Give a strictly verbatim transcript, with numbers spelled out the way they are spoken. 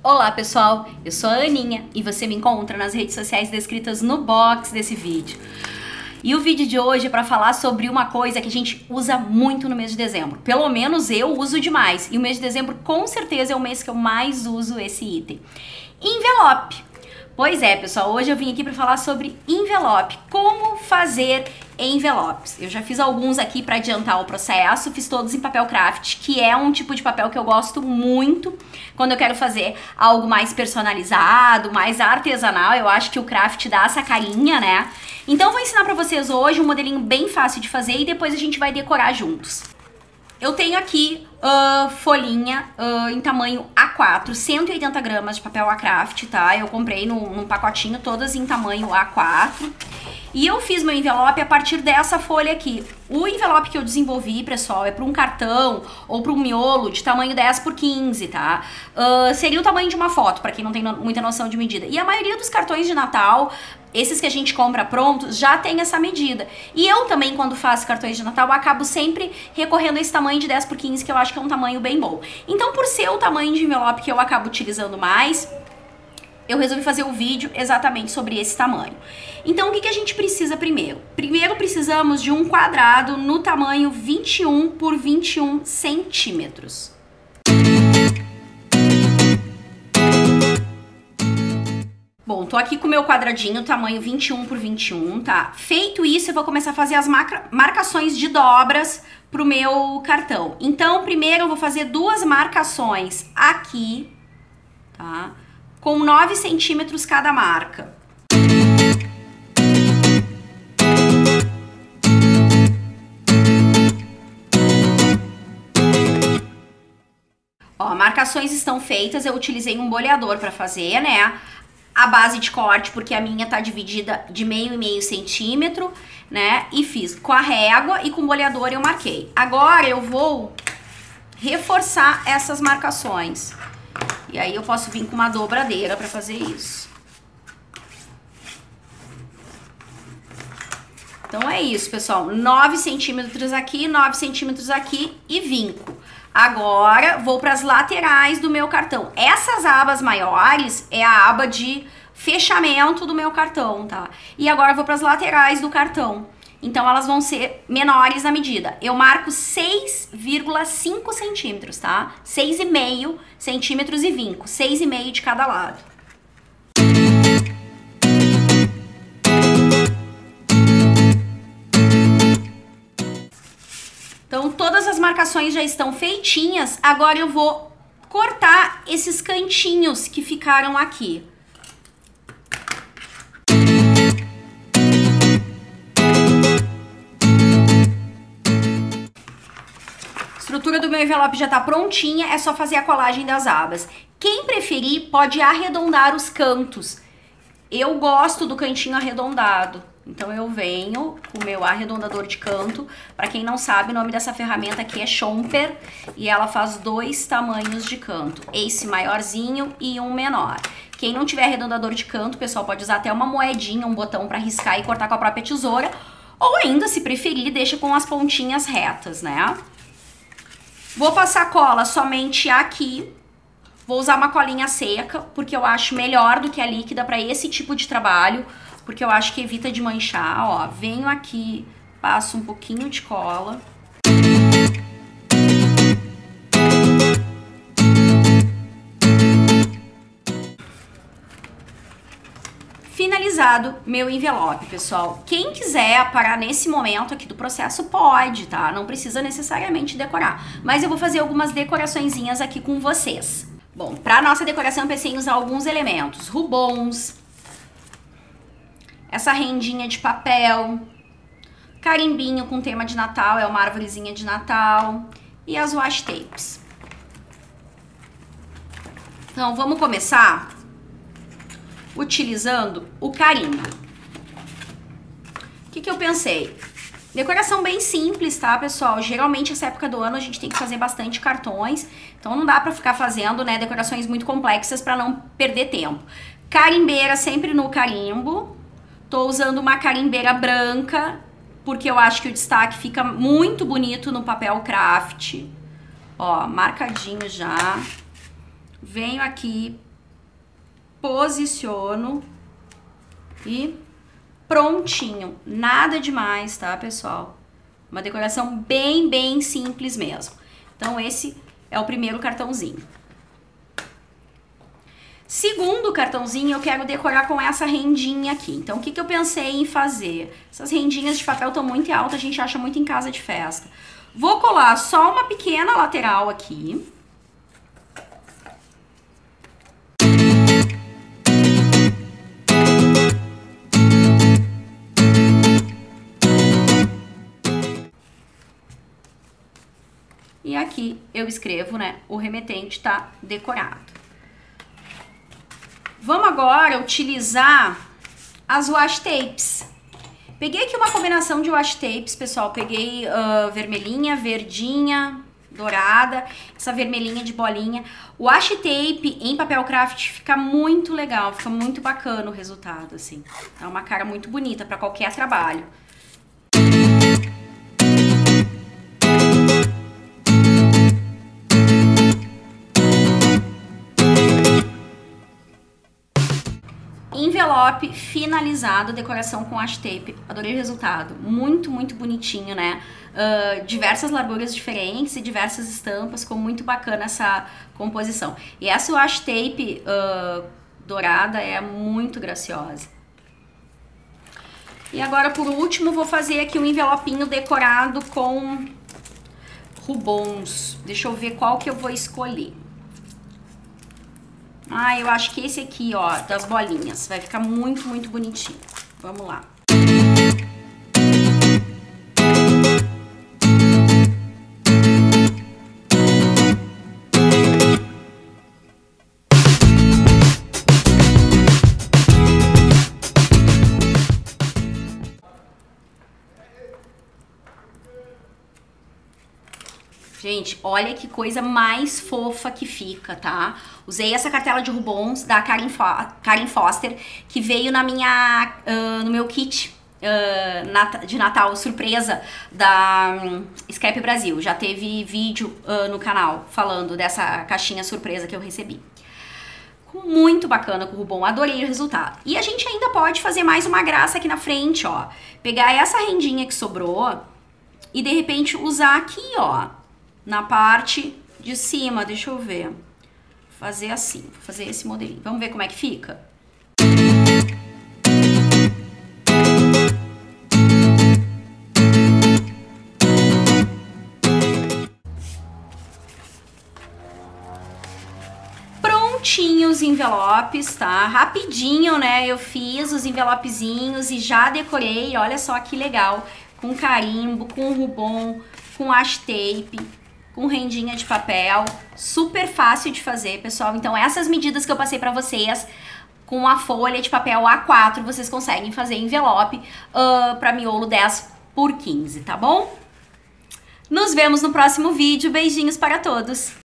Olá pessoal, eu sou a Aninha e você me encontra nas redes sociais descritas no box desse vídeo. E o vídeo de hoje é para falar sobre uma coisa que a gente usa muito no mês de dezembro. Pelo menos eu uso demais. E o mês de dezembro com certeza é o mês que eu mais uso esse item. Envelope. Pois é, pessoal, hoje eu vim aqui para falar sobre envelope. Como fazer envelopes. Eu já fiz alguns aqui para adiantar o processo, fiz todos em papel craft, que é um tipo de papel que eu gosto muito quando eu quero fazer algo mais personalizado, mais artesanal. Eu acho que o craft dá essa carinha, né? Então eu vou ensinar para vocês hoje um modelinho bem fácil de fazer e depois a gente vai decorar juntos. Eu tenho aqui uh, folhinha uh, em tamanho A quatro, cento e oitenta gramas de papel A craft, tá? Eu comprei num, num pacotinho, todas em tamanho A quatro. E eu fiz meu envelope a partir dessa folha aqui. O envelope que eu desenvolvi, pessoal, é para um cartão ou para um miolo de tamanho dez por quinze, tá? Uh, seria o tamanho de uma foto, para quem não tem no, muita noção de medida. E a maioria dos cartões de Natal, esses que a gente compra prontos, já tem essa medida. E eu também, quando faço cartões de Natal, acabo sempre recorrendo a esse tamanho de dez por quinze, que eu acho que é um tamanho bem bom. Então, por ser o tamanho de envelope que eu acabo utilizando mais, eu resolvi fazer o vídeo exatamente sobre esse tamanho. Então, o que, que a gente precisa primeiro? Primeiro, precisamos de um quadrado no tamanho vinte e um por vinte e um centímetros. Bom, tô aqui com o meu quadradinho, tamanho vinte e um por vinte e um, tá? Feito isso, eu vou começar a fazer as marca marcações de dobras pro meu cartão. Então, primeiro eu vou fazer duas marcações aqui, tá? Com nove centímetros cada marca. Ó, marcações estão feitas, eu utilizei um boleador para fazer, né? A base de corte, porque a minha tá dividida de meio e meio centímetro, né? E fiz com a régua e com o boleador eu marquei. Agora eu vou reforçar essas marcações. E aí eu posso vir com uma dobradeira para fazer isso. Então é isso, pessoal. nove centímetros aqui, nove centímetros aqui e vinco. Agora vou para as laterais do meu cartão. Essas abas maiores é a aba de fechamento do meu cartão, tá? E agora eu vou para as laterais do cartão. Então elas vão ser menores na medida. Eu marco seis vírgula cinco centímetros, tá? seis vírgula cinco centímetros e vinco. seis vírgula cinco de cada lado. Então todas as marcações já estão feitinhas. Agora eu vou cortar esses cantinhos que ficaram aqui. A estrutura do meu envelope já tá prontinha, é só fazer a colagem das abas. Quem preferir pode arredondar os cantos. Eu gosto do cantinho arredondado, então eu venho com o meu arredondador de canto. Para quem não sabe, o nome dessa ferramenta aqui é Chomper e ela faz dois tamanhos de canto, esse maiorzinho e um menor. Quem não tiver arredondador de canto, o pessoal pode usar até uma moedinha, um botão para riscar e cortar com a própria tesoura, ou ainda, se preferir, deixa com as pontinhas retas, né? Vou passar cola somente aqui, vou usar uma colinha seca, porque eu acho melhor do que a líquida para esse tipo de trabalho, porque eu acho que evita de manchar, ó. Venho aqui, passo um pouquinho de cola. Finalizado meu envelope, pessoal. Quem quiser parar nesse momento aqui do processo pode, tá? Não precisa necessariamente decorar. Mas eu vou fazer algumas decoraçõezinhas aqui com vocês. Bom, pra nossa decoração eu pensei em usar alguns elementos. Rubons, essa rendinha de papel, carimbinho com tema de Natal, é uma árvorezinha de Natal, e as washi tapes. Então vamos começar utilizando o carimbo. O que que eu pensei? Decoração bem simples, tá, pessoal? Geralmente, essa época do ano, a gente tem que fazer bastante cartões. Então, não dá pra ficar fazendo, né, decorações muito complexas pra não perder tempo. Carimbeira sempre no carimbo. Tô usando uma carimbeira branca, porque eu acho que o destaque fica muito bonito no papel craft. Ó, marcadinho já. Venho aqui posiciono e prontinho. Nada demais, tá, pessoal? Uma decoração bem, bem simples mesmo. Então, esse é o primeiro cartãozinho. Segundo cartãozinho, eu quero decorar com essa rendinha aqui. Então, o que, que eu pensei em fazer? Essas rendinhas de papel estão muito altas, a gente acha muito em casa de festa. Vou colar só uma pequena lateral aqui. E aqui eu escrevo, né, o remetente tá decorado. Vamos agora utilizar as washi tapes. Peguei aqui uma combinação de washi tapes, pessoal. Peguei uh, vermelhinha, verdinha, dourada, essa vermelhinha de bolinha. O washi tape em papel craft fica muito legal, fica muito bacana o resultado, assim. É uma cara muito bonita para qualquer trabalho. Envelope finalizado, decoração com washi tape. Adorei o resultado. Muito, muito bonitinho, né? Uh, diversas larguras diferentes e diversas estampas. Ficou muito bacana essa composição. E essa washi tape uh, dourada é muito graciosa. E agora, por último, vou fazer aqui um envelopinho decorado com rubons. Deixa eu ver qual que eu vou escolher. Ah, eu acho que esse aqui, ó, das bolinhas. Vai ficar muito, muito bonitinho. Vamos lá. Gente, olha que coisa mais fofa que fica, tá? Usei essa cartela de rubons da Karen, Fo Karen Foster, que veio na minha, uh, no meu kit uh, nat de Natal surpresa da um, Scrap Brasil. Já teve vídeo uh, no canal falando dessa caixinha surpresa que eu recebi. Muito bacana com o rubom, adorei o resultado. E a gente ainda pode fazer mais uma graça aqui na frente, ó. Pegar essa rendinha que sobrou e de repente usar aqui, ó. Na parte de cima, deixa eu ver. Fazer assim, vou fazer esse modelinho. Vamos ver como é que fica? Prontinhos os envelopes, tá? Rapidinho, né? Eu fiz os envelopezinhos e já decorei, olha só que legal. Com carimbo, com rubom, com washi tape, com rendinha de papel, super fácil de fazer, pessoal. Então essas medidas que eu passei pra vocês, com a folha de papel A quatro, vocês conseguem fazer envelope uh, pra miolo dez por quinze, tá bom? Nos vemos no próximo vídeo, beijinhos para todos!